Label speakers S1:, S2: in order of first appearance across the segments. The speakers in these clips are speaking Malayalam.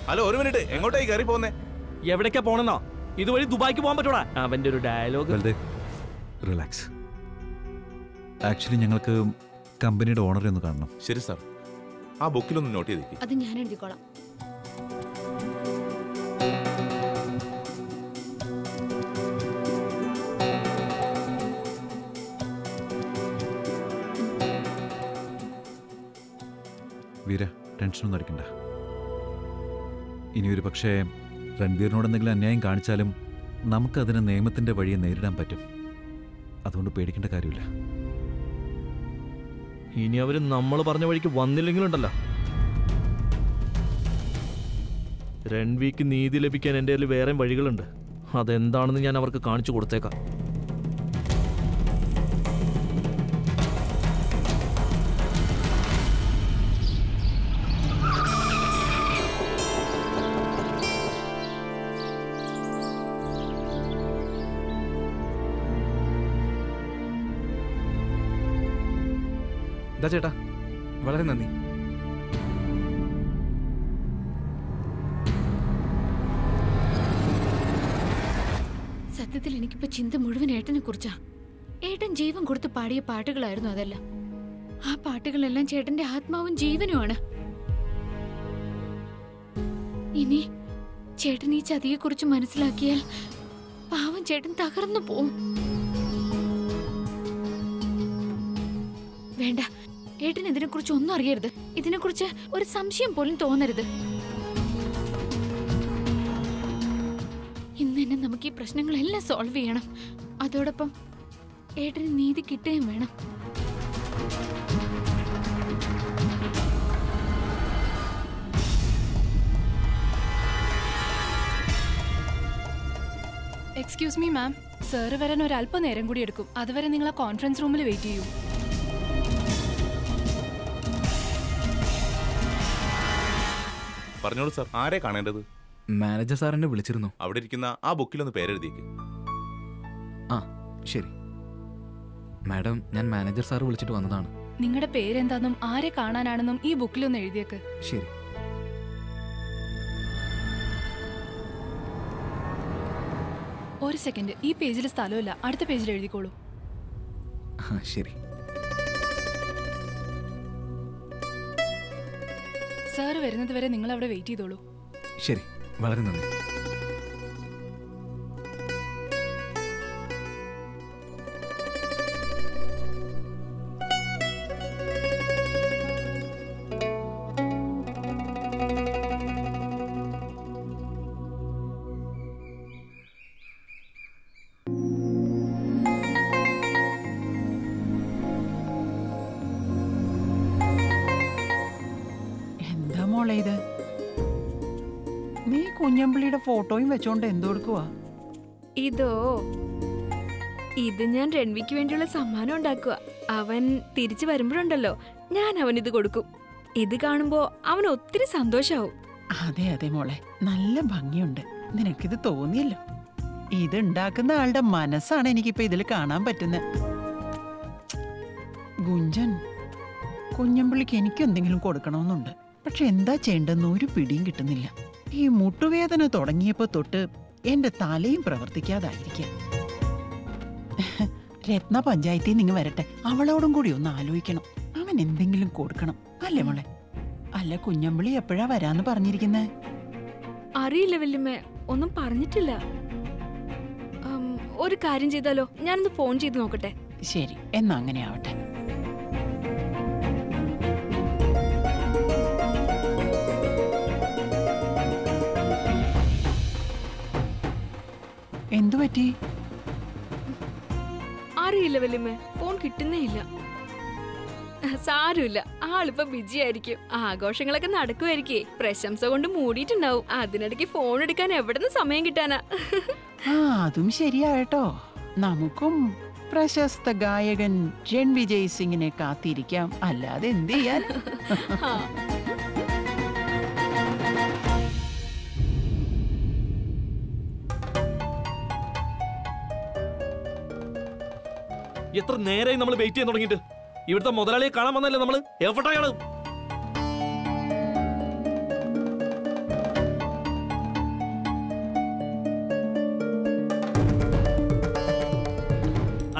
S1: ഹലോ, ഒരു മിനിറ്റ്, എങ്ങോട്ടായി കയറി പോകുന്നേ?
S2: എവിടേക്കാ പോണെന്നോ? ഇതുവഴി ദുബായിക്ക് പോകാൻ പറ്റൂടാ. അവന്റെ ഒരു ഡയലോഗ്.
S3: റിലാക്സ്. ആക്ച്വലി ഞങ്ങൾക്ക് കമ്പനിയുടെ ഓണറെ ഒന്ന് കാണണം.
S1: ശരി സാർ, ആ ബുക്കിലൊന്ന് നോട്ട് ചെയ്തേക്ക്.
S4: അത് ഞാൻ എഴുതിക്കോളാം.
S3: വീര, ടെൻഷനൊന്നും അടിക്കണ്ട. ഇനിയൊരു പക്ഷേ രൺവീറിനോട് എന്തെങ്കിലും അന്യായം കാണിച്ചാലും നമുക്കതിനെ നിയമത്തിൻ്റെ വഴിയെ നേരിടാൻ പറ്റും. അതുകൊണ്ട് പേടിക്കേണ്ട കാര്യമില്ല.
S2: ഇനി അവര് നമ്മൾ പറഞ്ഞ വഴിക്ക് വന്നില്ലെങ്കിലുണ്ടല്ലോ, രൺവീക്ക് നീതി ലഭിക്കാൻ എൻ്റെ കയ്യിൽ വേറെ വഴികളുണ്ട്. അതെന്താണെന്ന് ഞാൻ അവർക്ക് കാണിച്ചു കൊടുത്തേക്കാം.
S5: ചേട്ടാ, വളരെ നന്ദി.
S4: സത്യത്തിൽ എനിക്കിപ്പോ ചിന്ത മുഴുവൻ ഏട്ടനെ കുറിച്ചാ. ഏട്ടൻ ജീവൻ കൊടുത്ത് പാടിയ പാട്ടുകളായിരുന്നു അതെല്ലാം. ആ പാട്ടുകളെല്ലാം ചേട്ടന്റെ ആത്മാവും ജീവനുമാണ്. ഇനി ചേട്ടൻ ഈ ചതിയെ കുറിച്ച് മനസ്സിലാക്കിയാൽ പാവം ചേട്ടൻ തകർന്നു പോവും. വേണ്ട, ഏട്ടൻ ഇതിനെക്കുറിച്ച് ഒന്നും അറിയരുത്. ഇതിനെക്കുറിച്ച് ഒരു സംശയം പോലും തോന്നരുത്. ഇന്ന് തന്നെ നമുക്ക് ഈ പ്രശ്നങ്ങളെല്ലാം സോൾവ് ചെയ്യണം. അതോടൊപ്പം ഏട്ടന് നീതി കിട്ടുകയും വേണം.
S6: എക്സ്ക്യൂസ് മീ മാം, സാറ് വരാൻ ഒരല്പനേരം കൂടി എടുക്കും. അതുവരെ നിങ്ങൾ ആ കോൺഫറൻസ് റൂമിൽ വെയിറ്റ് ചെയ്യൂ.
S1: പറഞ്ഞോളൂ സാർ, ആരെ കാണേണ്ടത്?
S5: മാനേജർ സാർ എന്നെ വിളിച്ചിരുന്നു.
S1: അവിടെ ഇരിക്കുന്ന ആ ബുക്കിലൊന്ന് പേരെഴുതിയേക്ക്.
S5: ആ ശരി മാഡം, ഞാൻ മാനേജർ സാർ വിളിച്ചിട്ട് വന്നതാണ്.
S6: നിങ്ങളുടെ പേരെന്താണെന്നും ആരെ കാണാനാണെന്നും ഈ ബുക്കിലൊന്ന് എഴുതിയേക്ക്.
S5: ശരി.
S6: ഒരു സെക്കൻഡ്, ഈ പേജിൽ സ്ഥലമില്ല, അടുത്ത പേജിൽ എഴുതിക്കോളൂ.
S5: ശരി.
S6: സാറ് വരുന്നത് വരെ നിങ്ങൾ അവിടെ വെയിറ്റ് ചെയ്തോളൂ.
S5: ശരി, വളരെ നന്ദി.
S7: നീ കുഞ്ഞമ്പിളിയുടെ ഫോട്ടോയും വെച്ചോണ്ട് എന്തെടുക്കുവാ?
S4: ഇത് ഞാൻ രൺവിക്ക് വേണ്ടിയുള്ള സമ്മാനം ഉണ്ടാക്കുക. അവൻ തിരിച്ചു വരുമ്പോഴുണ്ടല്ലോ, ഞാൻ അവനിത് കൊടുക്കും. ഇത് കാണുമ്പോ അവൻ ഒത്തിരി സന്തോഷാവും.
S7: അതെ അതെ മോളെ, നല്ല ഭംഗിയുണ്ട്. നിനക്കിത് തോന്നിയല്ലോ. ഇത് ഉണ്ടാക്കുന്ന ആളുടെ മനസ്സാണ് എനിക്കിപ്പോ ഇതിൽ കാണാൻ പറ്റുന്നത്. ഗുഞ്ചൻ, കുഞ്ഞമ്പിളിക്ക് എനിക്കെന്തെങ്കിലും കൊടുക്കണമെന്നുണ്ട്. പക്ഷെ എന്താ ചെയ്യേണ്ടെന്ന് ഒരു പിടിയും കിട്ടുന്നില്ല. ഈ മുട്ടുവേദന തുടങ്ങിയപ്പോ തൊട്ട് എന്റെ തലയും പ്രവർത്തിക്കാതായിരിക്കാം. രത്ന പഞ്ചായത്തിൽ നിന്ന് വരട്ടെ, അവളോടും കൂടി ഒന്ന് ആലോചിക്കണം. അവൻ എന്തെങ്കിലും കൊടുക്കണം, അല്ലേ മോളെ? അല്ല, കുഞ്ഞമ്പിളി എപ്പോഴാ വരാന്ന് പറഞ്ഞിരിക്കുന്നേ?
S4: അറിയില്ല വല്യമ്മ, ഒന്നും പറഞ്ഞിട്ടില്ല. ഒരു കാര്യം ചെയ്താലോ, ഞാനൊന്ന് ഫോൺ ചെയ്ത് നോക്കട്ടെ.
S7: ശരി, എന്നാ അങ്ങനെ ആവട്ടെ. എന്തു പറ്റി?
S4: അറിയില്ല വല്യമ്മ, ഫോൺ കിട്ടുന്നേ ഇല്ല. സാരമില്ല, ആളിപ്പോ ബിജി ആയിരിക്കും. ആഘോഷങ്ങളൊക്കെ നടക്കുമായിരിക്കേ. പ്രശംസ കൊണ്ട് മൂടിയിട്ടുണ്ടാവും. അതിനിടയ്ക്ക് ഫോൺ എടുക്കാൻ എവിടെന്ന് സമയം കിട്ടാനാ?
S7: അതും ശരിയാട്ടോ. നമുക്കും പ്രശസ്ത ഗായകൻ രൺവിജയ് സിംഗിനെ കാത്തിരിക്കാം, അല്ലാതെ എന്ത് ചെയ്യാൻ?
S2: എത്ര നേരമായി നമ്മൾ വെയിറ്റ് ചെയ്യാൻ തുടങ്ങിയിട്ട്? ഇവിടുത്തെ മുതലാളിയെ കാണാൻ വന്നല്ലേ നമ്മള്? എവിടെയാണ്?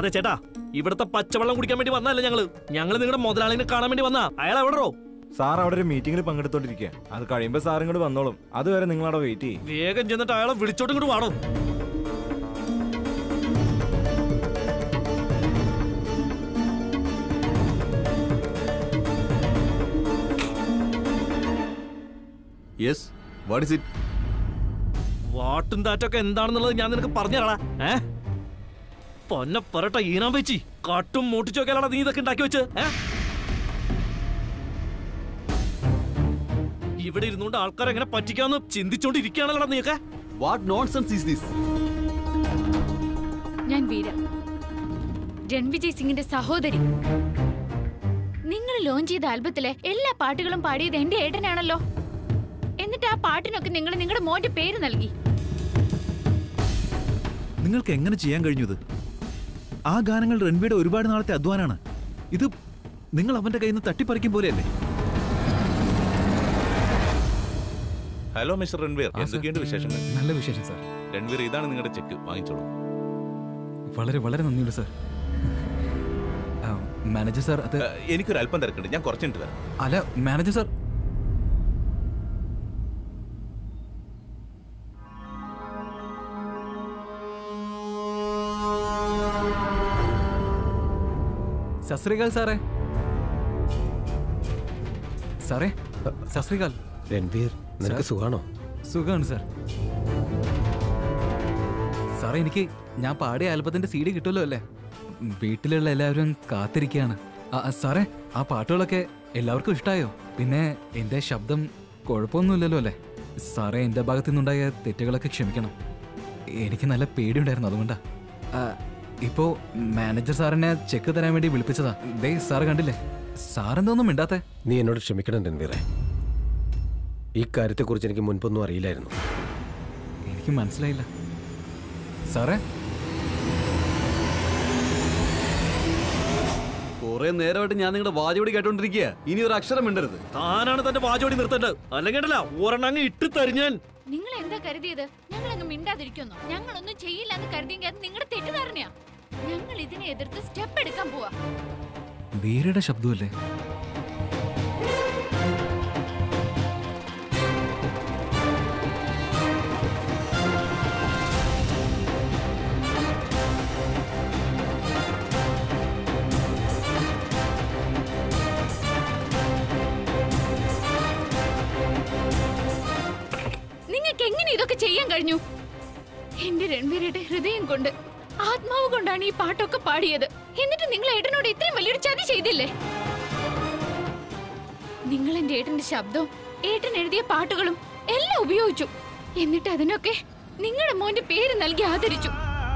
S2: അതെ ചേട്ടാ, ഇവിടുത്തെ പച്ചവെള്ളം കുടിക്കാൻ വേണ്ടി വന്നതല്ല ഞങ്ങള് നിങ്ങളുടെ മുതലാളിനെ കാണാൻ വേണ്ടി വന്നാ. അയാൾ എവിടെയോ?
S8: സാർ അവിടെ ഒരു മീറ്റിംഗിൽ പങ്കെടുത്തോണ്ടിരിക്കുക. അത് കഴിയുമ്പോ സാർ ഇങ്ങോട്ട് വന്നോളും. അതുവരെ നിങ്ങൾ അവിടെ വെയിറ്റ് ചെയ്യും.
S2: വേഗം ചെന്നിട്ട് അയാളെ വിളിച്ചോട്ട് ഇങ്ങോട്ട് വാടോ.
S9: Yes, what is it?
S2: വാട്ടും താറ്റൊക്കെ എന്താണെന്നുള്ളത് ഞാൻ നിനക്ക് പറഞ്ഞുതരാടാ. പൊന്നെ പറട്ട ഈനാൻ വെച്ചി കാട്ടും മൂട്ടിച്ചോക്കാലാടാ നീ ഇതൊക്കെ ഉണ്ടാക്കി വെച്ച്. ഇവിടെ ഇരുന്നുകൊണ്ട് ആൾക്കാരെ എങ്ങനെ പറ്റിക്കാന്ന് ചിന്തിച്ചോണ്ടിരിക്കുകയാണല്ലോ നീയൊക്കെ.
S9: What nonsense is this?
S4: ഞാൻ വീര, രൺവിജയ് സിംഗിന്റെ സഹോദരി. നിങ്ങൾ ലോഞ്ച് ചെയ്ത ആൽബത്തിലെ എല്ലാ പാട്ടുകളും പാടിയത് എന്റെ ഏട്ടനാണല്ലോ. എന്നിട്ട് ആ പാട്ടിനൊക്കെ നിങ്ങൾ നിങ്ങളുടെ മോന്റെ പേര് നൽകി.
S3: നിങ്ങൾക്ക് എങ്ങനെ ചെയ്യാൻ കഴിഞ്ഞു ഇത്? ആ ഗാനങ്ങൾ രൺവീയുടെ ഒരുപാട് നാളത്തെ അധ്വാനാണ്. ഇത് നിങ്ങൾ അവന്റെ കയ്യിൽ നിന്ന് തട്ടിപ്പറിക്കും പോലെയല്ലേ?
S1: ഹലോ മിസ്റ്റർ രൺവീർ, എന്തൊക്കെയുണ്ട് വിശേഷങ്ങൾ?
S5: നല്ല വിശേഷം സാർ.
S1: രൺവീർ, ഇതാണ് നിങ്ങളുടെ ചെക്ക്, വാങ്ങിച്ചോളൂ.
S5: വളരെ വളരെ നന്ദിയുണ്ട് സാർ. മാനേജർ സാർ, അത്
S1: എനിക്കൊരു അല്പം തിരക്കുണ്ട്, ഞാൻ കുറച്ചിട്ട് വരാം.
S5: അല്ല മാനേജർ സാർ, സസ്രികാൽ സാറേ. സാറേ, സസ്രികാൽ.
S9: രൺവീർ, നിനക്ക് സുഖാണോ?
S5: സുഖമാണ് സാർ. സാറേ, എനിക്ക് ഞാൻ പാടിയ ആൽബത്തിന്റെ CD കിട്ടുമല്ലോ അല്ലേ? വീട്ടിലുള്ള എല്ലാവരും കാത്തിരിക്കുകയാണ്. സാറേ, ആ പാട്ടുകളൊക്കെ എല്ലാവർക്കും ഇഷ്ടമായോ? പിന്നെ എൻ്റെ ശബ്ദം കുഴപ്പമൊന്നുമില്ലല്ലോ അല്ലേ? സാറേ, എൻ്റെ ഭാഗത്തു നിന്നുണ്ടായ തെറ്റുകളൊക്കെ ക്ഷമിക്കണം. എനിക്ക് നല്ല പേടിയുണ്ടായിരുന്നു, അതുകൊണ്ടാ. ഇപ്പോ മാനേജർ സാറിനെ ചെക്ക് തരാൻ വേണ്ടി വിളിപ്പിച്ചതാ. ദേ സാറ് കണ്ടില്ലേ, സാറെന്തോന്നും മിണ്ടാത്തെ?
S9: നീ എന്നോട് ക്ഷമിക്കണം രൺവീറെ. ഈ കാര്യത്തെക്കുറിച്ച് എനിക്ക് മുൻപൊന്നും അറിയില്ലായിരുന്നു.
S5: എനിക്ക് മനസ്സിലായില്ല സാറേ.
S9: കുറെ നേരമായിട്ട് ഞാൻ നിങ്ങളുടെ വാചോടി കേട്ടോണ്ടിരിക്കുക. ഇനി ഒരു അക്ഷരം മിണ്ടരുത്.
S2: താനാണ് തന്റെ വാചോടി നിർത്തേണ്ടത്. അല്ലെങ്കിൽ ഒരെണ്ണങ്ങ് ഇട്ട് തരിഞ്ഞാൻ.
S4: നിങ്ങൾ എന്താ കരുതിയത്? ഞങ്ങൾ അങ്ങ് മിണ്ടാതിരിക്കുന്നു. ഞങ്ങളൊന്നും ചെയ്യില്ല എന്ന് കരുതിയെങ്കിൽ അത് നിങ്ങളുടെ തെറ്റിദ്ധാരണയാ. ഞങ്ങൾ ഇതിനെ എതിർത്ത് സ്റ്റെപ്പ് എടുക്കാൻ പോവാ.
S5: വീരയുടെ ശബ്ദമല്ലേ?
S4: നിങ്ങൾക്ക് എങ്ങനെ ഇതൊക്കെ ചെയ്യാൻ കഴിഞ്ഞു? എന്റെ രൺവീരയുടെ ഹൃദയം കൊണ്ട്, ആത്മാവ് കൊണ്ടാണ് ഈ പാട്ടൊക്കെ പാടിയത്. എന്നിട്ട് നിങ്ങൾ ഏട്ടനോട് ഇത്രയും വലിയൊരു ചതി ചെയ്തില്ലേ? നിങ്ങൾ എന്റെ ഏട്ടന്റെ ശബ്ദവും ഏട്ടൻ എഴുതിയ പാട്ടുകളും എല്ലാം ഉപയോഗിച്ചു. എന്നിട്ട് അതിനൊക്കെ നിങ്ങളുടെ മോന്റെ പേര് നൽകി ആദരിച്ചു.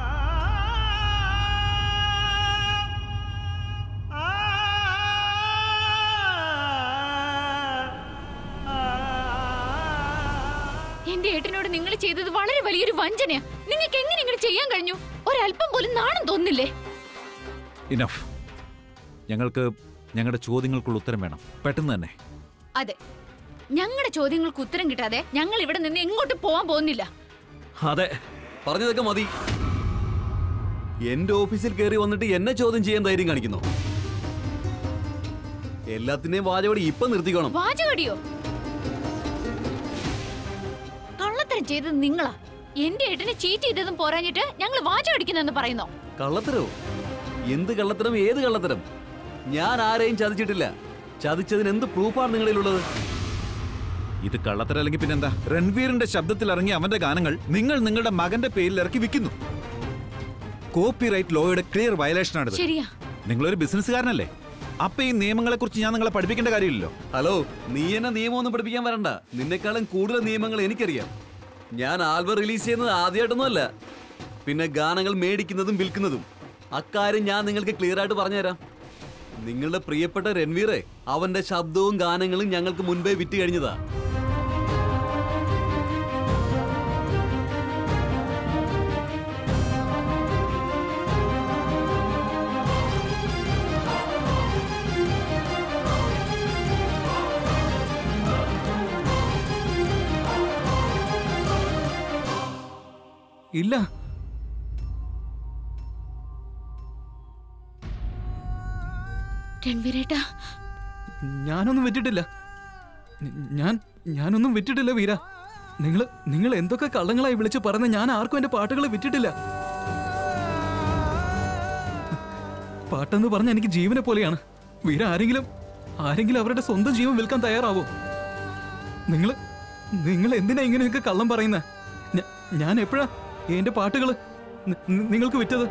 S4: എന്റെ ഏട്ടനോട് നിങ്ങൾ ചെയ്തത് വളരെ വലിയൊരു വഞ്ചനയാ. നിങ്ങൾക്ക് എങ്ങനെ ഇങ്ങനെ ചെയ്യാൻ കഴിഞ്ഞു? ഒരല്പം പോലും നാണം തോന്നില്ലേ?
S3: ഇനഫ്. ഞങ്ങൾക്ക് ഞങ്ങളുടെ ചോദ്യങ്ങൾക്കുള്ള ഉത്തരം വേണം, പെട്ടെന്ന് തന്നെ.
S4: അതെ, ഞങ്ങളുടെ ചോദ്യങ്ങൾക്ക് ഉത്തരം കിട്ടാതെ ഞങ്ങൾ ഇവിടെ നിന്ന് എങ്ങോട്ട് പോവാൻ പോകുന്നില്ല.
S2: അതെ,
S9: പറഞ്ഞതൊക്കെ മതി. എന്റെ ഓഫീസിൽ കയറി വന്നിട്ട് എന്നെ ചോദ്യം ചെയ്യാൻ ധൈര്യം കാണിക്കുന്നു. എല്ലാത്തിനെയും വാചകടി ഇപ്പൊ നിർത്തിക്കണം.
S4: വാചകടിയോ? കള്ളത്തരം ചെയ്തത് നിങ്ങളാ. എന്റെ ഏട്ടനെ ചീറ്റ് ചെയ്തതും പോരാഞ്ഞിട്ട് ഞങ്ങൾ വാചകടിക്കുന്നെന്ന് പറയുന്നോ?
S9: കള്ളത്തരോ? എന്ത് കള്ളത്തരം? ഏത് കള്ളത്തരം? ഞാൻ ആരെയും ചതിച്ചിട്ടില്ല. ചതിച്ചതിന് എന്ത് പ്രൂഫാണ് നിങ്ങളിലുള്ളത്?
S3: ഇത് കള്ളത്തരം അല്ലെങ്കിൽ പിന്നെന്താ? രൺവീറിന്റെ ശബ്ദത്തിൽ ഇറങ്ങിയ അവന്റെ ഗാനങ്ങൾ നിങ്ങൾ നിങ്ങളുടെ മകന്റെ പേരിൽ ഇറക്കി വിൽക്കുന്നു. കോപ്പിറൈറ്റ് ലോയുടെ ക്ലിയർ വയലേഷനാണിത്.
S4: ശരിയാ.
S3: നിങ്ങളൊരു ബിസിനസ്സുകാരനല്ലേ? അപ്പൊ ഈ നിയമങ്ങളെ കുറിച്ച് ഞാൻ നിങ്ങളെ പഠിപ്പിക്കേണ്ട കാര്യമില്ലല്ലോ.
S9: ഹലോ, നീ എന്നെ നിയമമൊന്നും പഠിപ്പിക്കാൻ വരണ്ട. നിന്നെക്കാളും കൂടുതൽ നിയമങ്ങൾ എനിക്കറിയാം. ഞാൻ ആൽബം റിലീസ് ചെയ്യുന്നത് ആദ്യമായിട്ടൊന്നുമല്ല. പിന്നെ ഗാനങ്ങൾ മേടിക്കുന്നതും വിൽക്കുന്നതും അക്കാര്യം ഞാൻ നിങ്ങൾക്ക് ക്ലിയർ ആയിട്ട് പറഞ്ഞുതരാം. നിങ്ങളുടെ പ്രിയപ്പെട്ട രൺവീറെ, അവന്റെ ശബ്ദവും ഗാനങ്ങളും ഞങ്ങൾക്ക് മുൻപേ വിറ്റ് കഴിഞ്ഞതാ.
S5: ഇല്ല,
S4: രൺവീരേട്ടാ,
S5: ഞാനൊന്നും വിറ്റിട്ടില്ല. ഞാനൊന്നും വിറ്റിട്ടില്ല വീര. നിങ്ങൾ എന്തൊക്കെ കള്ളങ്ങളായി വിളിച്ച് പറഞ്ഞ ഞാൻ ആർക്കും എന്റെ പാട്ടുകൾ വിറ്റിട്ടില്ല. പാട്ടെന്ന് പറഞ്ഞ എനിക്ക് ജീവനെ പോലെയാണ് വീര. ആരെങ്കിലും അവരുടെ സ്വന്തം ജീവൻ വിൽക്കാൻ തയ്യാറാവോ? നിങ്ങൾ എന്തിനാ ഇങ്ങനെയൊക്കെ കള്ളം പറയുന്ന? ഞാൻ എപ്പോഴാ എന്റെ പാട്ടുകൾ നിങ്ങൾക്ക് വിറ്റത്?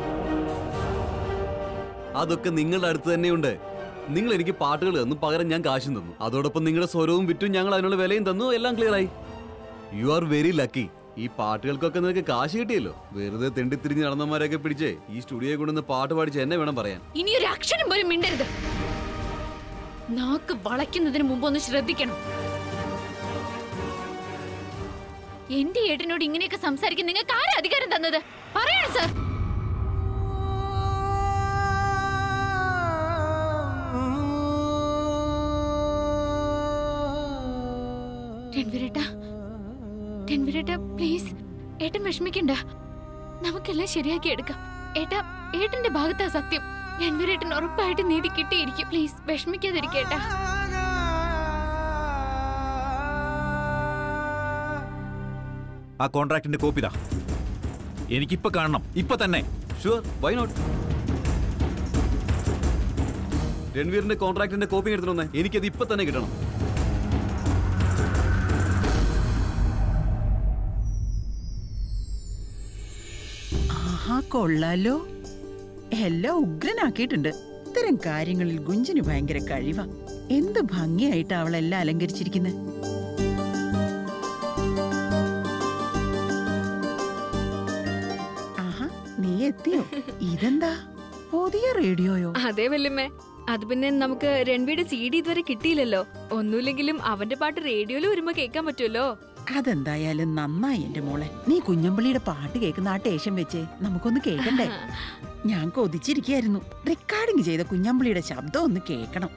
S9: അതൊക്കെ നിങ്ങളുടെ അടുത്ത് തന്നെയുണ്ട്. നിങ്ങൾ എനിക്ക് പാട്ടുകൾ തന്നു, പകരം ഞാൻ കാശും തന്നു. അതോടൊപ്പം നിങ്ങളുടെ സ്വരവും വിറ്റും ഞങ്ങൾ അതിനുള്ള വിലയും തന്നു. എല്ലാം ക്ലിയർ ആയി. You are very lucky. ഈ പാട്ടുകൾക്കൊക്കെ നിനക്ക് കാശ് കിട്ടിയല്ലോ. വെറുതെ തെണ്ടിത്തിരിഞ്ഞ് നടന്നമാരൊക്കെ പിടിച്ച് ഈ സ്റ്റുഡിയോയെ കൊണ്ടുവന്ന് പാട്ട് പാടിച്ച് എന്നെ വേണം പറയാൻ.
S4: ഇനി ഒരു അക്ഷരം പോലും മിണ്ടരുത്. നാക്ക് വളയ്ക്കുന്നതിന് മുമ്പ് ഒന്ന് ശ്രദ്ധിക്കണം. എന്റെ ഏട്ടനോട് ഇങ്ങനെയൊക്കെ സംസാരിക്കാൻ നിങ്ങൾക്ക് ആരാ അധികാരം തന്നത്? പറയണം സർ. രൺവീരേട്ടാ പ്ലീസ്, ഏട്ടൻ വിഷമിക്കണ്ട. നമുക്കെല്ലാം ശരിയാക്കി എടുക്കാം. ഏട്ടന്റെ ഭാഗത്താ സത്യം. രൺവീരേട്ടൻ ഉറപ്പായിട്ട് നീതി കിട്ടിയിരിക്കും. പ്ലീസ് വിഷമിക്കാതിരിക്കേട്ടാ.
S3: ആ കോൺട്രാക്ടിന്റെ കോപ്പി ഇതാ. എനിക്കിപ്പോ കാണണം, ഇപ്പൊ തന്നെ.
S9: Sure, why not? രൺവീറിന്റെ കോൺട്രാക്ടിന്റെ കോപ്പി എടുത്തിട്ട് എനിക്കത് ഇപ്പൊ തന്നെ കിട്ടണം.
S7: കൊള്ളാലോ, എല്ലാം ഉഗ്രനാക്കിയിട്ടുണ്ട്. ഇത്തരം കാര്യങ്ങളിൽ ഗുഞ്ചിന് ഭയങ്കര കഴിവാ. എന്ത് ഭംഗിയായിട്ട് അവളെല്ലാം അലങ്കരിച്ചിരിക്കുന്നത്. ആഹാ, നീ എത്തിയോ? ഇതെന്താ പുതിയ റേഡിയോയോ?
S10: അതെ വല്യമ്മേ. അത് പിന്നെ നമുക്ക് രൺവീയുടെ CD ഇതുവരെ കിട്ടിയില്ലല്ലോ. ഒന്നുമില്ലെങ്കിലും അവന്റെ പാട്ട് റേഡിയോയിൽ വരുമ്പോ കേൾക്കാൻ പറ്റുമല്ലോ.
S7: അതെന്തായാലും നന്നായി എന്റെ മോളെ. നീ കുഞ്ഞമ്പള്ളിയുടെ പാട്ട് കേൾക്കുന്ന ആ ടേഷൻ വെച്ച് നമുക്കൊന്ന് കേൾക്കണ്ടേ? ഞാൻ കൊതിച്ചിരിക്കായിരുന്നു. റെക്കോർഡിംഗ് ചെയ്ത കുഞ്ഞമ്പള്ളിയുടെ ശബ്ദം ഒന്ന് കേൾക്കണം.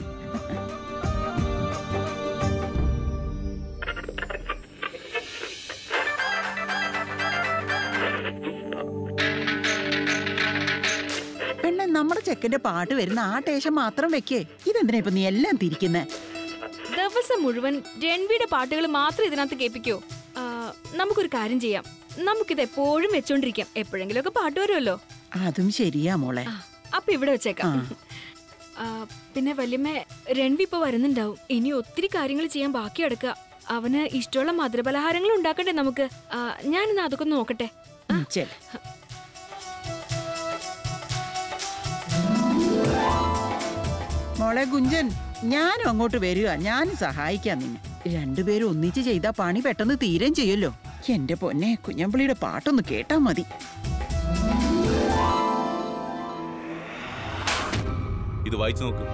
S7: പെണ്ണെ, നമ്മുടെ ചെക്കന്റെ പാട്ട് വരുന്ന ആ ടേഷൻ മാത്രം വെക്കേ. ഇതെന്തിനാ ഇപ്പൊ നീ എല്ലാം തിരിക്കുന്നേ?
S10: ദിവസം മുഴുവൻ രൺവീയുടെ പാട്ടുകൾ മാത്രം ഇതിനകത്ത് കേൾപ്പിക്കോ? നമുക്കൊരു കാര്യം ചെയ്യാം. നമുക്കിത് എപ്പോഴും വെച്ചോണ്ടിരിക്കാം. എപ്പോഴെങ്കിലും ഒക്കെ പാട്ട് വരുമല്ലോ.
S7: അതും ശരിയാ മോളെ.
S10: അപ്പൊ ഇവിടെ വെച്ചേക്കാം. പിന്നെ വല്യമ്മ, രൺവി ഇപ്പൊ വരുന്നുണ്ടാവും. ഇനി ഒത്തിരി കാര്യങ്ങൾ ചെയ്യാൻ ബാക്കി കിടക്കുക. അവന് ഇഷ്ടമുള്ള മധുരപലഹാരങ്ങൾ ഉണ്ടാക്കണ്ടേ നമുക്ക്? ഞാനിന്ന് അതൊക്കെ നോക്കട്ടെ.
S7: മോളെ ഗുഞ്ചൻ, ഞാനും അങ്ങോട്ട് വരിക. ഞാനും സഹായിക്കാം നിന്നെ. രണ്ടുപേരും ഒന്നിച്ച് ചെയ്താ പണി പെട്ടെന്ന് തീരം ചെയ്യല്ലോ. എന്റെ പൊന്നെ, കുഞ്ഞമ്പള്ളിയുടെ പാട്ടൊന്ന് കേട്ടാ മതി.
S1: ഇത് വായിച്ചു നോക്ക്.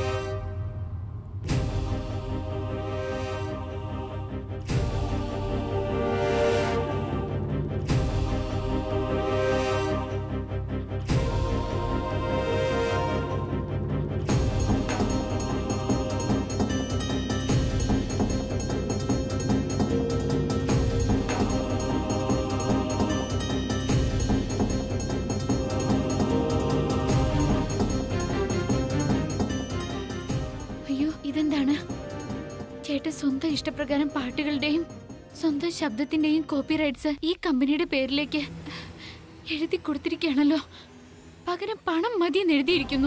S4: ഇതെന്താണ്? ചേട്ടൻ സ്വന്തം ഇഷ്ടപ്രകാരം പാട്ടുകളുടെയും സ്വന്തം ശബ്ദത്തിന്റെയും കോപ്പിറൈറ്റ്സ് ഈ കമ്പനിയുടെ പേരിലേക്ക് എഴുതി കൊടുത്തിരിക്കുകയാണല്ലോ. പകരം പണം മതിയെന്ന് എഴുതിയിരിക്കുന്നു.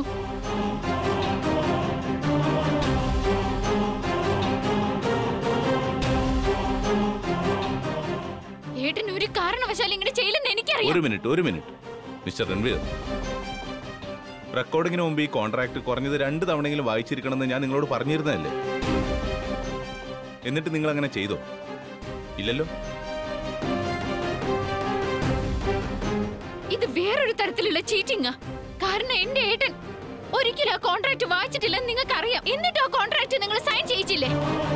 S4: ഏട്ടൻ ഒരു കാരണവശാലും ഇങ്ങനെ ചെയ്യില്ലെന്ന് എനിക്കറിയാം.
S1: ഒരു മിനിറ്റ് മിസ്റ്റർ രൺവീർ, റെക്കോർഡിങ്ങിന് മുമ്പ് ഈ കോൺട്രാക്ട് കുറഞ്ഞത് 2 തവണയെങ്കിലും വായിച്ചിരിക്കണമെന്ന് ഞാൻ നിങ്ങളോട് പറഞ്ഞിരുന്നതല്ലേ? എന്നിട്ട് നിങ്ങൾ അങ്ങനെ ചെയ്തോ? ഇല്ലല്ലോ.
S4: ഇത് വേറൊരു തരത്തിലുള്ള ചീറ്റിംഗാ. കാരണം എന്റെ ഏട്ടൻ ഒരിക്കലും ആ കോൺട്രാക്ട് വായിച്ചിട്ടില്ലെന്ന് നിങ്ങൾക്ക് അറിയാം. എന്നിട്ട് ആ കോൺട്രാക്ട് നിങ്ങൾ സൈൻ ചെയ്യിച്ചില്ലേ?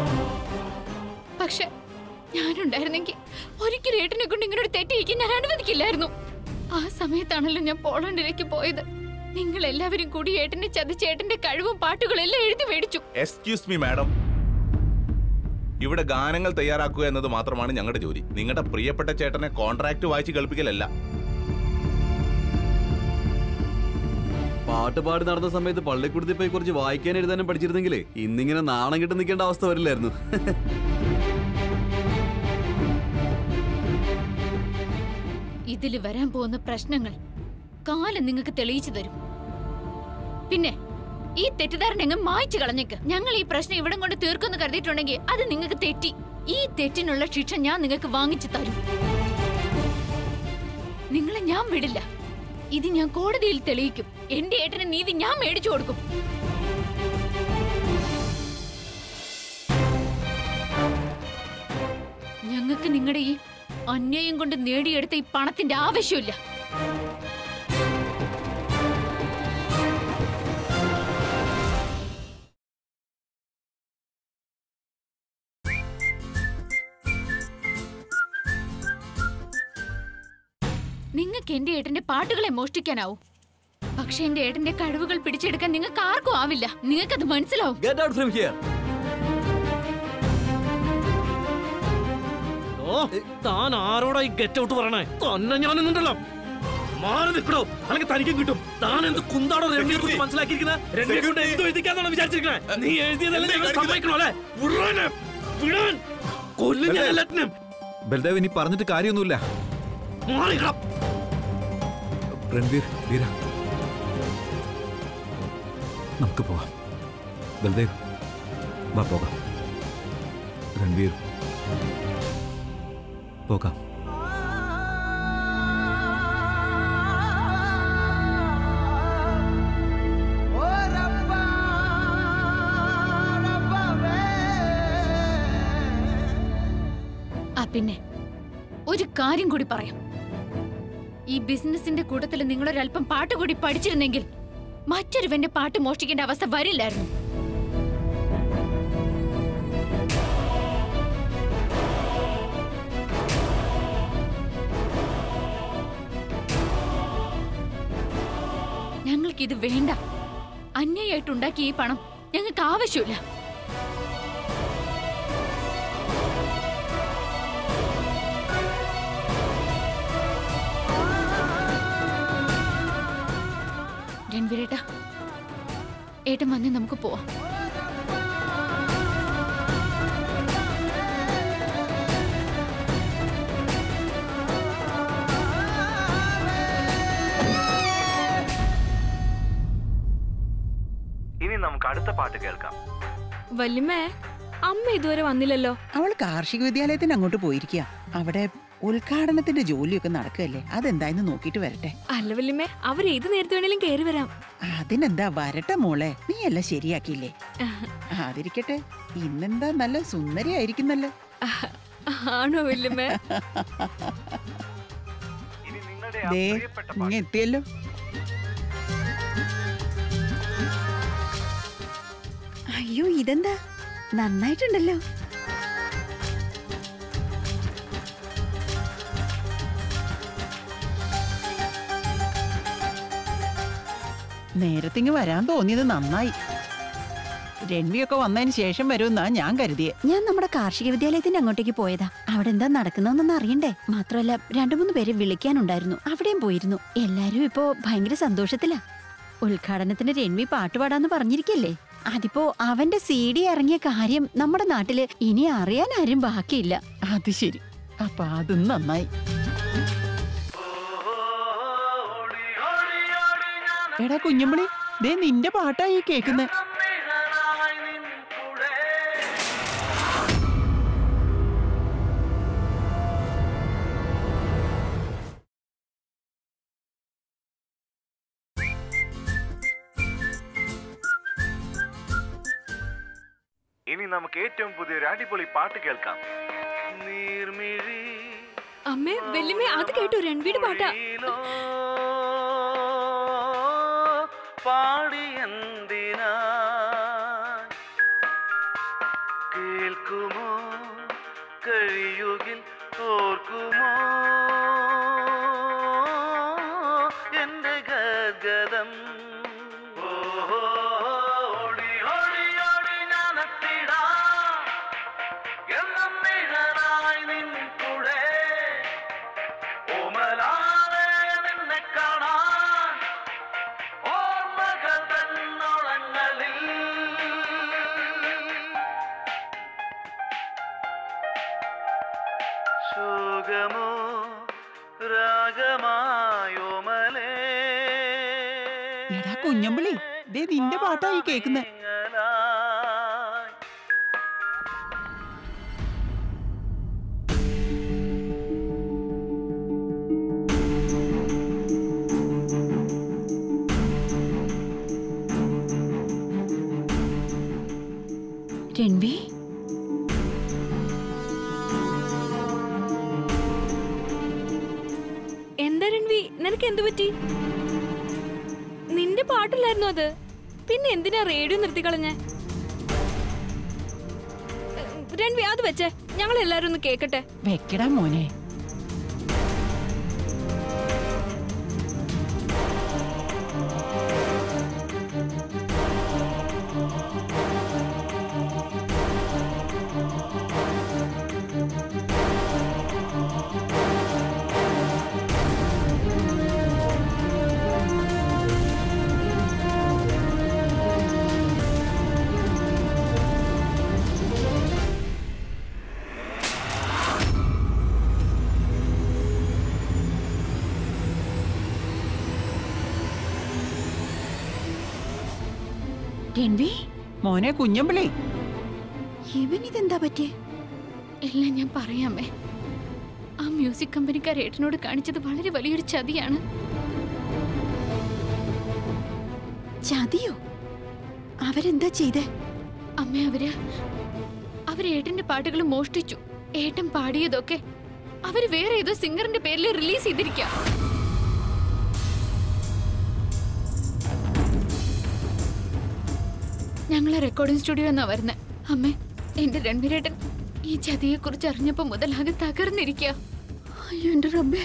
S4: പക്ഷെ ഞാനുണ്ടായിരുന്നെങ്കിൽ ഒരിക്കലും ഏട്ടനെ കൊണ്ട് ഇങ്ങനെ ഒരു തെറ്റിയിരിക്കാൻ ഞാൻ അനുവദിക്കില്ലായിരുന്നു. ആ സമയത്താണല്ലോ ഞാൻ പോളണ്ടിലേക്ക് പോയത്. നിങ്ങൾ എല്ലാവരും കൂടി ഏട്ടനെ ചതിച്ച് ഏട്ടന്റെ കഴിവും പാട്ടുകളും എല്ലാം എഴുതി മേടിച്ചു.
S1: എക്സ്ക്യൂസ് മീ മാഡം, ഇവിടെ ഗാനങ്ങൾ തയ്യാറാക്കുക എന്നത് മാത്രമാണ് ഞങ്ങളുടെ ജോലി. നിങ്ങളുടെ പ്രിയപ്പെട്ട ചേട്ടനെ കോൺട്രാക്ട് വായിച്ച് കേൾപ്പിക്കലല്ല.
S9: പാട്ട് പാടി നടന്ന സമയത്ത് പള്ളിക്കൂടത്തിൽ പോയി കുറച്ച് വായിക്കാൻ എഴുതാനും പഠിച്ചിരുന്നെങ്കിലേ ഇന്നിങ്ങനെ നാണം കിട്ടി നിൽക്കേണ്ട അവസ്ഥ വരില്ലായിരുന്നു.
S4: ഇതില് വരാൻ പോകുന്ന പ്രശ്നങ്ങൾ കാലം നിങ്ങൾക്ക് തെളിയിച്ചു തരും. പിന്നെ ഈ തെറ്റിദ്ധാരണ അങ്ങ് മായ്ച്ചു കളഞ്ഞേക്ക്. ഞങ്ങൾ ഈ പ്രശ്നം ഇവിടം കൊണ്ട് തീർക്കുമെന്ന് കരുതിയിട്ടുണ്ടെങ്കിൽ അത് നിങ്ങൾക്ക് തെറ്റി. ഈ തെറ്റിനുള്ള ശിക്ഷ ഞാൻ നിങ്ങൾക്ക് വാങ്ങിച്ചു തരും. നിങ്ങളെ ഞാൻ വിടില്ല. ഇത് ഞാൻ കോടതിയിൽ തെളിയിക്കും. എന്റെ ഏട്ടന് നീതി ഞാൻ മേടിച്ചു കൊടുക്കും. ഞങ്ങൾക്ക് നിങ്ങളുടെ ഈ അന്യായം കൊണ്ട് നേടിയെടുത്ത ഈ പണത്തിന്റെ ആവശ്യമില്ല. നിങ്ങൾക്ക് എന്റെ ഏട്ടന്റെ പാട്ടുകളെ മോഷ്ടിക്കാനാവും. പക്ഷെ എന്റെ ഏട്ടന്റെ കഴിവുകൾ പിടിച്ചെടുക്കാൻ നിങ്ങൾക്ക് ആർക്കും ആവില്ല. നിങ്ങൾക്കത് മനസ്സിലാവും.
S9: Get out from here.
S2: താൻ ആരോടാ ഈ ഗെറ്റ് ഔട്ട് പറയണേ? തന്നെ ഞാൻ ഇന്നുണ്ടല്ലോ. മാറി നിൽക്കണോ, അല്ലെങ്കിൽ തനിക്കും കിട്ടും. താൻ എന്ത് കുന്താണോ രമ്യയെ കുറിച്ച് മനസ്സിലാക്കിയിരിക്കുന്നത്? രമ്യയെ കൊണ്ട് എന്ത് എഴുതിക്കാന്നാണ് വിചാരിച്ചിരിക്കുന്നത്? നീ എഴുതിയതെല്ലാം ഞങ്ങൾ സമ്മതിക്കണോ അല്ലേ? വിടാൻ കൊല്ലും ഞാൻ എല്ലാറ്റിനും.
S3: ബൽദേവ്, ഇനി പറഞ്ഞിട്ട് കാര്യമൊന്നുമില്ല.
S2: മാറിക്കണം.
S3: രൺവീർ, വീര, നമുക്ക് പോവാം. ബൽദേവ്, വാ പോകാം. രൺവീർ, പോകാം.
S4: പിന്നെ ഒരു കാര്യം കൂടി പറയാം. ഈ ബിസിനസിന്റെ കൂട്ടത്തിൽ നിങ്ങളൊരല്പം പാട്ട് കൂടി പഠിച്ചിരുന്നെങ്കിൽ മറ്റൊരുവന്റെ പാട്ട് മോഷ്ടിക്കേണ്ട അവസ്ഥ വരില്ലായിരുന്നു. ഞങ്ങൾക്കിത് വേണ്ട. അന്യായിട്ടുണ്ടാക്കിയ ഈ പണം ഞങ്ങൾക്ക് ആവശ്യമില്ല. രൺവീരേട്ടാ, ഏട്ടൻ വന്ന് നമുക്ക് പോവാം.
S11: ഇനി നമുക്ക് അടുത്ത പാട്ട് കേൾക്കാം.
S10: വല്യമ്മേ, അമ്മ ഇതുവരെ വന്നില്ലല്ലോ.
S7: അവൾ കാർഷിക വിദ്യാലയത്തിന് അങ്ങോട്ട് പോയിരിക്കുക. അവിടെ ഉദ്ഘാടനത്തിന്റെ ജോലിയൊക്കെ നടക്കുകയല്ലേ, അതെന്തായെന്ന് നോക്കിട്ട് വരട്ടെ.
S10: അല്ല വല്യമ്മേ, അവർ ഏത് നേരത്തെ വേണേലും കയറി വരാം.
S7: അതിനെന്താ, വരട്ടെ മോളെ. നീ എല്ലാം ശരിയാക്കിയില്ലേ? അതിരിക്കട്ടെ, ഇന്നെന്താ നല്ല സുന്ദരിയായിരിക്കുന്നല്ലോ.
S10: ആണോ വല്യമ്മേ?
S7: ദേ, ഇങ്ങ എത്തിയല്ലോ.
S12: അയ്യോ, ഇതെന്താ നന്നായിട്ടുണ്ടല്ലോ.
S7: നേരത്തിങ്ങ് വരാൻ തോന്നിയത് നന്നായി. രൺവിയൊക്കെ വന്നതിന് ശേഷം വരുമെന്നാ ഞാൻ കരുതിയേ.
S12: ഞാൻ നമ്മുടെ കാർഷിക വിദ്യാലയത്തിന്റെ അങ്ങോട്ടേക്ക് പോയതാ. അവിടെ എന്താ നടക്കുന്നതെന്നൊന്നും അറിയണ്ടേ. മാത്രമല്ല 2-3 പേരെ വിളിക്കാനുണ്ടായിരുന്നു, അവിടെയും പോയിരുന്നു. എല്ലാരും ഇപ്പോ ഭയങ്കര സന്തോഷത്തിലാ. ഉദ്ഘാടനത്തിന് രൺവി പാട്ടുപാടാന്ന് പറഞ്ഞിരിക്കല്ലേ. അതിപ്പോ അവന്റെ CD ഇറങ്ങിയ കാര്യം നമ്മുടെ നാട്ടില് ഇനി അറിയാൻ ആരും ബാക്കിയില്ല.
S7: അത് ശരി, അപ്പൊ അതും നന്നായി. എടാ കുഞ്ഞുമണി, ദേ നിന്റെ പാട്ടായി കേൾക്കുന്നെ.
S11: ഇനി നമുക്ക് ഏറ്റവും പുതിയൊരു അടിപൊളി പാട്ട് കേൾക്കാം.
S10: അമ്മേ, വല്യമ്മേ, അത് കേട്ടോ, രൺവീട് പാട്ടാ.
S11: പാടിയെന്തിനാ കേൾക്കുമോ, കഴിയുകിൽ ഓർക്കുമോ എന്റെ ഗദ്ഗതം. ഓമലാലെ നിന്നെ കാണാൻ ഓർമ്മ രാഗമോ രാഗമായോമലേ
S7: എടാ കുഞ്ഞമ്പിളി, ദേ നിന്റെ പാട്ടായി കേൾക്കുന്നത്.
S12: രൺവി,
S10: എന്താ രൺവി, നിനക്ക് എന്തു പറ്റി? നിന്റെ പാട്ടില്ലായിരുന്നു അത്, പിന്നെ എന്തിനാ റേഡിയോ നിർത്തിക്കളഞ്ഞേ? രൺവി അത് വെച്ചേ, ഞങ്ങൾ എല്ലാരും ഒന്ന് കേക്കട്ടെ.
S7: വെക്കടാ മോനെ.
S12: രൺവി,
S7: മോനെ കുഞ്ഞമ്പിളി,
S12: ഇവൻ ഇതെന്താ പറ്റിയേ?
S4: എല്ലാം ഞാൻ പറയാമേ. ആ മ്യൂസിക് കമ്പനിക്കാർ ഏട്ടനോട് കാണിച്ചത് വളരെ വലിയൊരു ചതിയാണ്.
S12: ചതിയോ? അവരെന്താ ചെയ്തേ?
S4: അമ്മ, അവര് ഏട്ടന്റെ പാട്ടുകൾ മോഷ്ടിച്ചു. ഏട്ടൻ പാടിയതൊക്കെ അവര് വേറെ ഏതോ സിംഗറിന്റെ പേരിൽ റിലീസ് ചെയ്തിരിക്കാം. ഞങ്ങളെ റെക്കോർഡിംഗ് സ്റ്റുഡിയോ എന്നാ വരുന്നത്. അമ്മേ, എന്റെ രൺവീരേട്ടൻ ഈ ചതിയെ കുറിച്ച് അറിഞ്ഞപ്പോ മുതൽ ആകെ തകർന്നിരിക്കുക.
S12: അയ്യോ എന്റെ റബ്ബേ.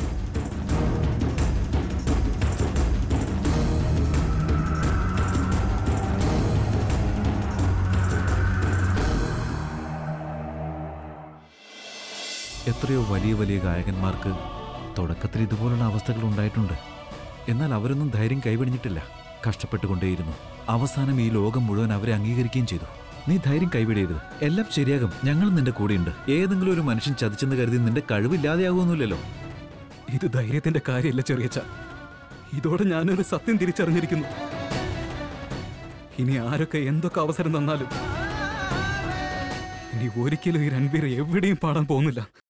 S3: എത്രയോ വലിയ വലിയ ഗായകന്മാർക്ക് തുടക്കത്തിൽ ഇതുപോലുള്ള അവസ്ഥകൾ ഉണ്ടായിട്ടുണ്ട്. എന്നാൽ അവരൊന്നും ധൈര്യം കൈവെടിഞ്ഞിട്ടില്ല. കഷ്ടപ്പെട്ടുകൊണ്ടേയിരുന്നു. അവസാനം ഈ ലോകം മുഴുവൻ അവരെ അംഗീകരിക്കുകയും ചെയ്തു. നീ ധൈര്യം കൈവിടരുത്. എല്ലാം ശരിയാകും. ഞങ്ങളും നിന്റെ കൂടെയുണ്ട്. ഏതെങ്കിലും ഒരു മനുഷ്യൻ ചതിച്ചെന്ന് കരുതി നിന്റെ കഴിവില്ലാതെയാകുമൊന്നുമില്ലല്ലോ.
S5: ഇത് ധൈര്യത്തിന്റെ കാര്യമല്ല ചെറിയച്ച. ഇതോടെ ഞാനൊരു സത്യം തിരിച്ചറിഞ്ഞിരിക്കുന്നു. ഇനി ആരൊക്കെ എന്തൊക്കെ അവസരം തന്നാലും ഇനി ഒരിക്കലും ഈ രൺവീർ എവിടെയും പാടാൻ പോകുന്നില്ല.